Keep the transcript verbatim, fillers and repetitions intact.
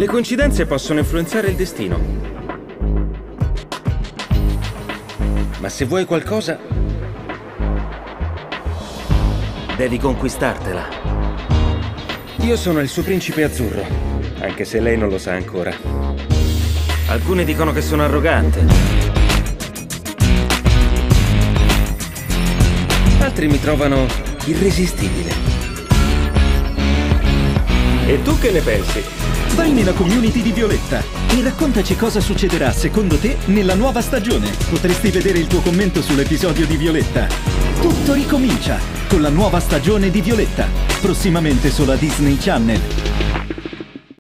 Le coincidenze possono influenzare il destino. Ma se vuoi qualcosa, devi conquistartela. Io sono il suo principe azzurro, anche se lei non lo sa ancora. Alcuni dicono che sono arrogante. Altri mi trovano irresistibile. E tu che ne pensi? Vai nella community di Violetta e raccontaci cosa succederà secondo te nella nuova stagione. Potresti vedere il tuo commento sull'episodio di Violetta. Tutto ricomincia con la nuova stagione di Violetta, prossimamente solo a Disney Channel.